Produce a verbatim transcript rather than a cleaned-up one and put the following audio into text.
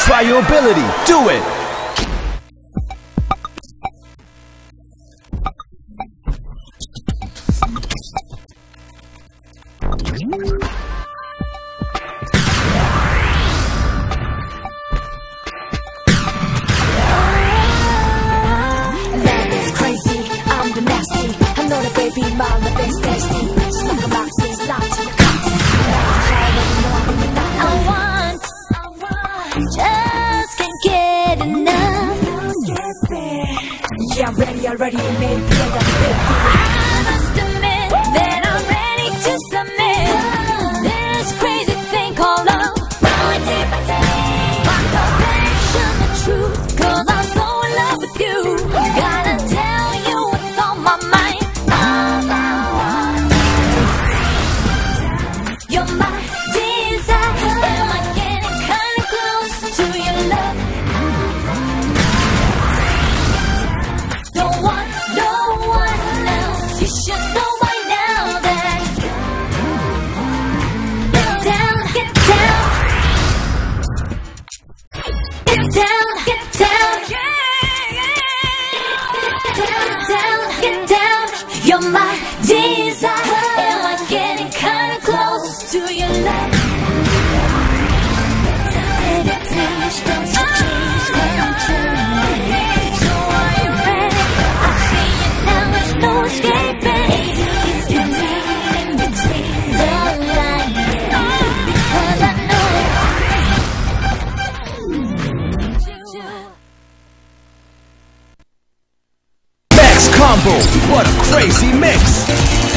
Try your ability. Do it. Love is crazy, I'm the nasty. I know that baby, my love is tasty. Just like a box is locked to the cops. I want, I want, just can't get enough. Yeah, I'm ready already, maybe I got the baby. I must admit that I'm ready to submit. This crazy thing called love. Going day by day. My confession, the truth, cause I'm so in love with you. Gotta tell you what's on my mind. You're my desire. Am I getting kinda close to your love? Don't want no one else. You should know by now that get down, get down, get down, get down, get down, get down. You're my desire. Am I getting kinda close to your love? Please don't you please come to me. So are you ready? I see it now, there's no escaping. It's between, in between the lines. Because I know Max Combo. What a crazy mix.